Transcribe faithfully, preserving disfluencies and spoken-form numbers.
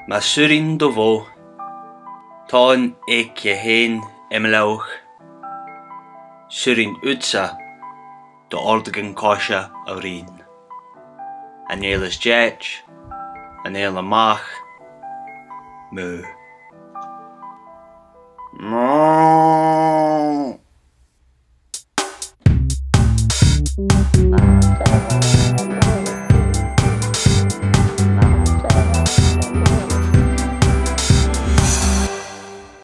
Ma surin do vo, Táin ag je héin imlauch, surin utsa do ordagan cosha a rin. Anel is jetch, anel amach, mu.